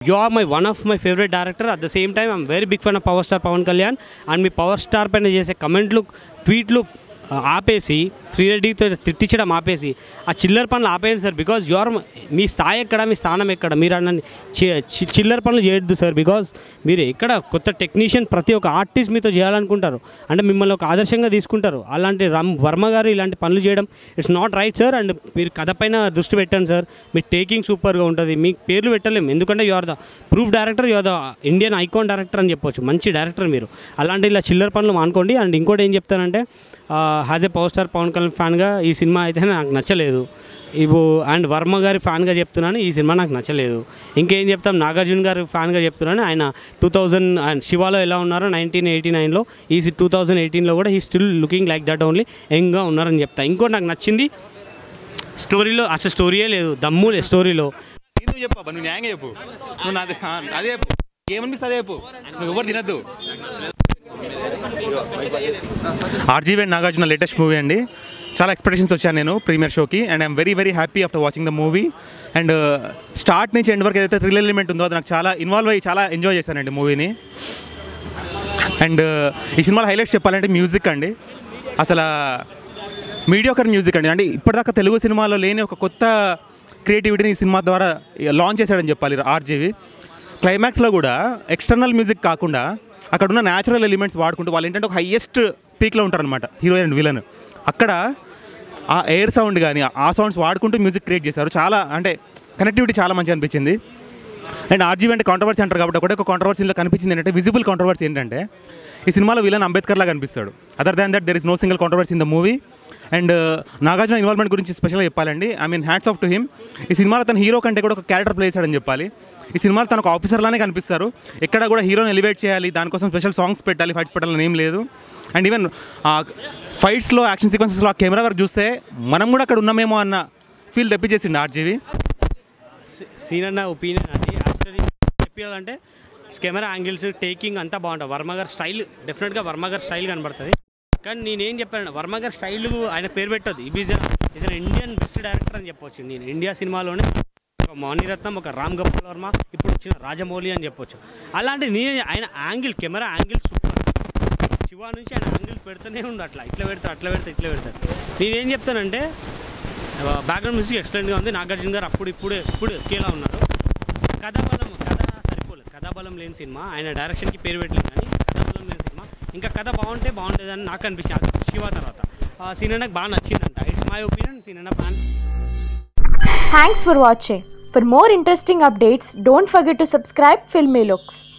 You are one of my favourite director. At the same time I'm very big fan of power star Pawan Kalyan. And మీ power star పైన చేసే కమెంట్లు, ట్వీట్లు ఆపేసి, శ్రీరెడ్డితో తిట్టించడం ఆపేసి ఆ చిల్లర పనులు ఆపేయండి సార్. బికాజ్ యువర్ మీ స్థాయి ఎక్కడ, మీ స్థానం ఎక్కడ, మీరు అన్న చిల్లర పనులు చేయొద్దు సార్. బికాజ్ మీరు ఎక్కడ కొత్త టెక్నీషియన్, ప్రతి ఒక్క ఆర్టిస్ట్ మీతో చేయాలనుకుంటారు, అంటే మిమ్మల్ని ఒక ఆదర్శంగా తీసుకుంటారు. అలాంటి వర్మ గారు ఇలాంటి పనులు చేయడం it's not right sir. And మీరు కథ పైన దృష్టి పెట్టండి సార్. మీ టేకింగ్ సూపర్గా ఉంటుంది. మీకు పేర్లు పెట్టలేము, ఎందుకంటే you are the proof director, you are the Indian icon director అని చెప్పొచ్చు. మంచి డైరెక్టర్ మీరు. అలాంటి ఇలా చిల్లర పనులు మానుకోండి. అండ్ ఇంకోటి ఏం చెప్తానంటే, as a power star Pawan Kalyan ఫ్యాన్గా ఈ సినిమా అయితే నాకు నచ్చలేదు. అండ్ వర్మ గారి ఫ్యాన్గా చెప్తున్నాను, ఈ సినిమా నాకు నచ్చలేదు. ఇంకేం చెప్తాం, నాగార్జున గారి ఫ్యాన్గా చెప్తున్నాను. ఆయన 2000 అండ్ శివాలో ఎలా ఉన్నారో 1989లో, ఈ 2018లో కూడా he still looking like that only, యంగ్గా ఉన్నారని చెప్తా. ఇంకోటి నాకు నచ్చింది, స్టోరీలో అసలు స్టోరీయే లేదు, దమ్ము లేదు స్టోరీలో. నువ్వు చెప్పు, నువ్వు న్యాయంగా చెప్పు, నువ్వు అదే చెప్పు, ఏమనిపిస్తుంది అదే చెప్పు, నువ్వు ఎవరు తినద్దు. RGV and Nagarjuna latest movie అండి. చాలా ఎక్స్పెక్టేషన్స్ వచ్చాను నేను ప్రీమియర్ షోకి. And I'm very very happy after watching the movie. And start నుంచి ఎండ్ వరకు ఏదైతే థ్రిల్ ఎలిమెంట్ ఉందో అది నాకు చాలా ఇన్వాల్వ్ అయ్యి చాలా ఎంజాయ్ చేశానండి మూవీని. అండ్ ఈ సినిమాలో హైలైట్స్ చెప్పాలంటే మ్యూజిక్ అండి. అసలు మీడియోకర్ మ్యూజిక్ అండి. అంటే ఇప్పటిదాకా తెలుగు సినిమాలో లేని ఒక కొత్త క్రియేటివిటీని ఈ సినిమా ద్వారా లాంచ్ చేశాడని చెప్పాలి ఆర్జీవి. క్లైమాక్స్లో కూడా ఎక్స్టర్నల్ మ్యూజిక్ కాకుండా అక్కడ ఉన్న న్యాచురల్ ఎలిమెంట్స్ వాడుకుంటూ వాళ్ళు ఏంటంటే ఒక హైయెస్ట్ పీక్లో ఉంటారనమాట, హీరో అండ్ విలన్. అక్కడ ఆ ఎయిర్ సౌండ్ కానీ ఆ సౌండ్స్ వాడుకుంటూ మ్యూజిక్ క్రియేట్ చేశారు. చాలా అంటే కనెక్టివిటీ చాలా మంచిగా అనిపించింది. అండ్ ఆర్జీవి అంటే కాంట్రవర్సీ అంటారు కాబట్టి ఒకటే ఒక కాంట్రవర్సీలో కనిపించింది ఏంటంటే, విజిబుల్ కాంట్రవర్సీ ఏంటంటే ఈ సినిమాలో విలన్ అంబేద్కర్ లాగా కనిపిస్తాడు. Other than that there is no single controversy in the movie. And Nagarjuna involvement గురించి స్పెషల్గా చెప్పాలండి. I mean hats off to him. ఈ సినిమాలో తన హీరో కంటే కూడా ఒక క్యారెక్టర్ ప్లే చేశాడని చెప్పాలి. ఈ సినిమాలో తనకు ఆఫీసర్లానే కనిపిస్తారు. ఎక్కడ కూడా హీరోని ఎలివేట్ చేయాలి, దానికోసం స్పెషల్ సాంగ్స్ పెట్టాలి, ఫైట్స్ పెట్టాలని ఏం లేదు. అండ్ ఈవెన్ ఫైట్స్లో, యాక్షన్ సీక్వెన్సెస్లో ఆ కెమెరా వర్క్ చూస్తే మనం కూడా అక్కడ ఉన్నామేమో అన్న ఫీల్ తెప్పించేసింది ఆర్జీవి. సీన్ అన్న ఒపీనియన్ అండి. యాక్చువల్లీ చెప్పాలంటే కెమెరా యాంగిల్స్, టేకింగ్ అంతా బాగుంటుంది. వర్మ గారి స్టైల్, డెఫినెట్గా వర్మ గారి స్టైల్ కనబడుతుంది. కానీ నేనేం చెప్పాను, వర్మ గారి స్టైల్ ఆయన పేరు పెట్టదు. ఇది ఇండియన్ బెస్ట్ డైరెక్టర్ అని చెప్పొచ్చు. నేను ఇండియా సినిమాలోనే ఒక మణిరత్నం, ఒక రామ్ గోపాల్ వర్మ, ఇప్పుడు వచ్చిన రాజమౌళి అని చెప్పొచ్చు. అలాంటి ఆయన angle, camera angle super. Siva నుంచి ఆయన యాంగిల్ పెడుతూనే ఉండు, అట్లా ఇట్లా పెడతాడు, అట్లా పెడతాడు, ఇట్లా పెడతాడు. నేనేం చెప్తానంటే, బ్యాక్గ్రౌండ్ మ్యూజిక్ ఎక్సలెంట్గా ఉంది. నాగార్జున గారు ఇప్పుడు ఒకేలా ఉన్నారు. కథ సరిపోలేదు. కథాబలం లేని సినిమా. ఆయన డైరెక్షన్కి పేరు పెట్టలేదు, కానీ కథాబలం లేని సినిమా. ఇంకా కథ బాగుండేదని నాకు అనిపించింది. శివ తర్వాత సీన్ నాకు బాగా నచ్చిందంట. It's my opinion. Scene fan. Thanks for watching. For more interesting updates, don't forget to subscribe Filmy Looks.